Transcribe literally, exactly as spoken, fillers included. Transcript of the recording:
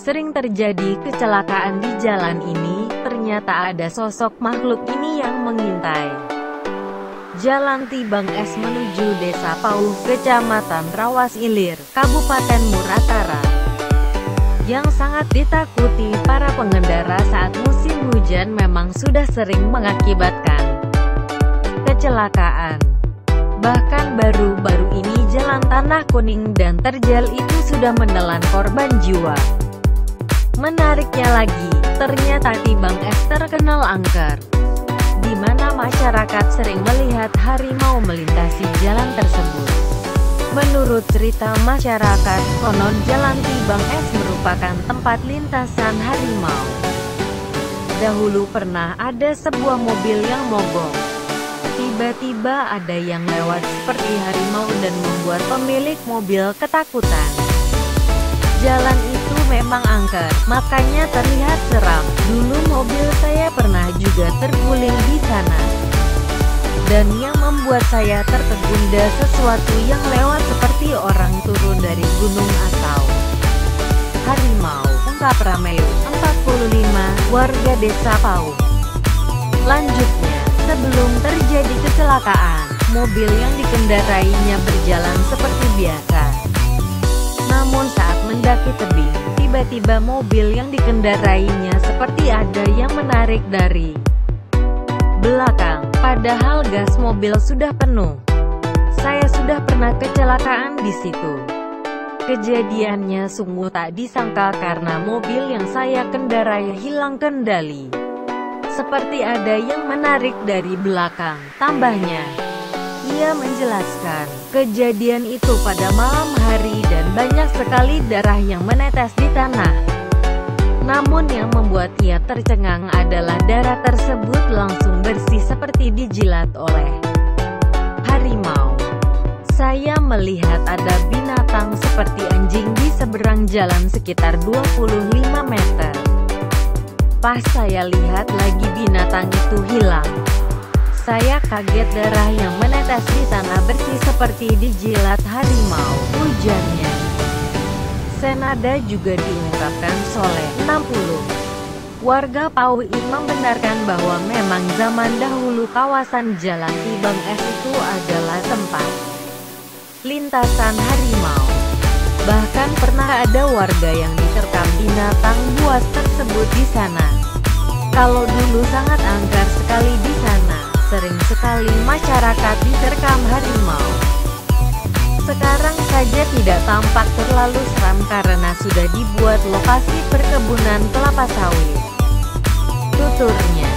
sering terjadi kecelakaan di jalan ini, ternyata ada sosok makhluk ini yang mengintai. Jalan Tibang Es menuju Desa Pauh, Kecamatan Rawas Ilir, Kabupaten Muratara, yang sangat ditakuti para pengendara saat musim hujan memang sudah sering mengakibatkan kecelakaan. Bahkan baru-baru ini jalan tanah kuning dan terjal itu sudah menelan korban jiwa. Menariknya lagi, ternyata Tibang Es terkenal angker, di mana masyarakat sering melihat harimau melintasi jalan tersebut. Menurut cerita masyarakat, konon jalan Tibang Es merupakan tempat lintasan harimau. Dahulu pernah ada sebuah mobil yang mogok. Tiba-tiba ada yang lewat seperti harimau dan membuat pemilik mobil ketakutan. Jalan itu memang angker, makanya terlihat seram. Dulu mobil saya pernah juga terguling di sana. Dan yang membuat saya tertegunda sesuatu yang lewat seperti orang turun dari gunung atau harimau. Ungkap Rameu, empat puluh lima, warga Desa Pauh. Lanjutnya, sebelum terjadi kecelakaan, mobil yang dikendarainya berjalan seperti biasa. Namun saat mendaki tebing, tiba-tiba mobil yang dikendarainya seperti ada yang menarik dari belakang, padahal gas mobil sudah penuh. Saya sudah pernah kecelakaan di situ. Kejadiannya sungguh tak disangka karena mobil yang saya kendarai hilang kendali. Seperti ada yang menarik dari belakang, tambahnya. Ia menjelaskan, kejadian itu pada malam hari dan banyak sekali darah yang menetes di tanah. Namun yang membuat ia tercengang adalah darah tersebut langsung bersih seperti dijilat oleh harimau. Saya melihat ada binatang seperti anjing di seberang jalan sekitar dua puluh lima meter. Pas saya lihat lagi binatang itu hilang. Saya kaget darah yang menetes di tanah bersih seperti dijilat harimau, ujarnya. Senada juga diungkapkan Soleh, enam puluh. Warga Pauh ini membenarkan bahwa memang zaman dahulu kawasan Jalan Tibang Es itu adalah tempat lintasan harimau. Bahkan pernah ada warga yang diterkam binatang buas tersebut di sana. Kalau dulu sangat angker sekali di sana, sering sekali masyarakat diterkam harimau. Sekarang saja tidak tampak terlalu seram karena sudah dibuat lokasi perkebunan kelapa sawit, tuturnya.